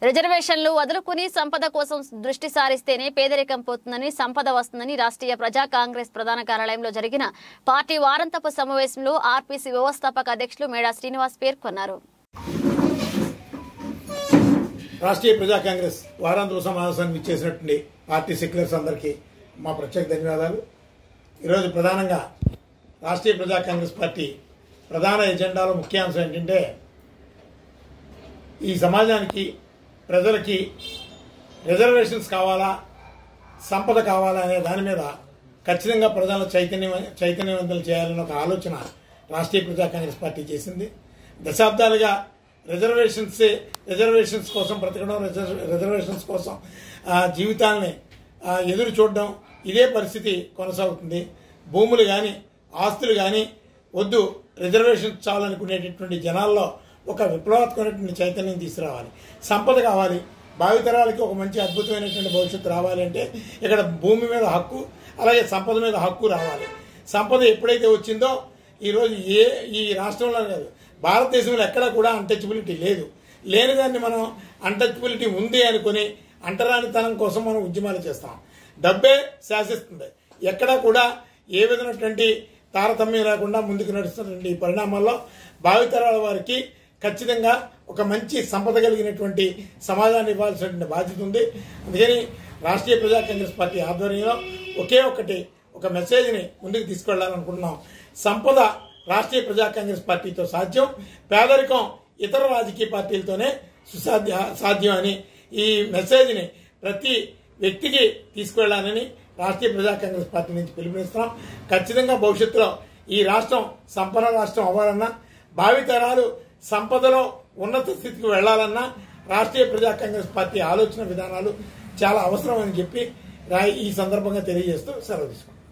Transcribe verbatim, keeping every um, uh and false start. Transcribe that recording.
రిజర్వేషన్లు వదులుకుని సంపద కోసం దృష్టి సారిస్తేనే పేదరికం పోతుందని సంపద వస్తుందని రాష్ట్రీయ ప్రజా కాంగ్రెస్ ప్రధాన కార్యాలయంలో జరిగిన పార్టీ వారాంతపు సమావేశంలో ఆర్పీసీ వ్యవస్థాపక అధ్యక్షులు మేడా శ్రీనివాస్ పేర్కొన్నారు. రాష్ట్రీయ ప్రజా కాంగ్రెస్ వారాంతపు సమావేశానికి ఇచ్చేసినటువంటి పార్టీ సెక్యులర్స్ అందరికీ మా ప్రత్యేక ధన్యవాదాలు. ఈరోజు ప్రధానంగా రాష్ట్రీయ ప్రజా కాంగ్రెస్ పార్టీ ప్రధాన ఎజెండాలో ముఖ్యాంశం ఏంటంటే ఈ సమాజానికి ప్రజలకి రిజర్వేషన్స్ కావాలా, సంపద కావాలా అనే దాని మీద ఖచ్చితంగా ప్రజలను చైతన్య చైతన్యవంతులు చేయాలని ఒక ఆలోచన రాష్ట్రీయ ప్రజా కాంగ్రెస్ పార్టీ చేసింది. దశాబ్దాలుగా రిజర్వేషన్స్ రిజర్వేషన్స్ కోసం బ్రతకడం, రిజర్వేషన్స్ కోసం జీవితాలని ఎదురు చూడడం, ఇదే పరిస్థితి కొనసాగుతుంది. భూములు కానీ ఆస్తులు కానీ వద్దు, రిజర్వేషన్స్ చాలనుకునేటటువంటి జనాల్లో ఒక విప్లవాత్మకమైనటువంటి చైతన్యం తీసుకురావాలి. సంపద కావాలి, భావితరాలకి ఒక మంచి అద్భుతమైనటువంటి భవిష్యత్తు రావాలి అంటే ఇక్కడ భూమి మీద హక్కు, అలాగే సంపద మీద హక్కు రావాలి. సంపద ఎప్పుడైతే వచ్చిందో ఈరోజు ఏ ఈ రాష్ట్రంలో కాదు, భారతదేశంలో ఎక్కడా కూడా అన్టచబిలిటీ లేదు. లేని దాన్ని మనం అన్టచబిలిటీ ఉంది అనుకుని అంటరానితనం కోసం మనం ఉద్యమాలు చేస్తాం. డబ్బే శాసిస్తుంది. ఎక్కడా కూడా ఏ విధమైనటువంటి తారతమ్యం లేకుండా ముందుకు నడుస్తున్నటువంటి ఈ పరిణామాల్లో భావితరాల వారికి ఖచ్చితంగా ఒక మంచి సంపద కలిగినటువంటి సమాజాన్ని ఇవ్వాల్సినటువంటి బాధ్యత ఉంది. అందుకని రాష్ట్రీయ ప్రజా కాంగ్రెస్ పార్టీ ఆధ్వర్యంలో ఒకే ఒక్కటి ఒక మెసేజ్ని ముందుకు తీసుకెళ్లాలనుకుంటున్నాం. సంపద రాష్ట్రీయ ప్రజా కాంగ్రెస్ పార్టీతో సాధ్యం, పేదరికం ఇతర రాజకీయ పార్టీలతోనే సుసాధ్య సాధ్యం అని ఈ మెసేజ్ని ప్రతి వ్యక్తికి తీసుకువెళ్లాలని రాష్ట్రీయ ప్రజా కాంగ్రెస్ పార్టీ నుంచి పిలుపునిస్తున్నాం. ఖచ్చితంగా భవిష్యత్తులో ఈ రాష్ట్రం సంపన్న రాష్ట్రం అవ్వాలన్నా, భావితరాలు సంపదలో ఉన్నత స్థితికి వెళ్లాలన్నా రాష్ట్రీయ ప్రజా కాంగ్రెస్ పార్టీ ఆలోచన విధానాలు చాలా అవసరం అని చెప్పి ఈ సందర్భంగా తెలియజేస్తూ సెలవు తీసుకుంటాం.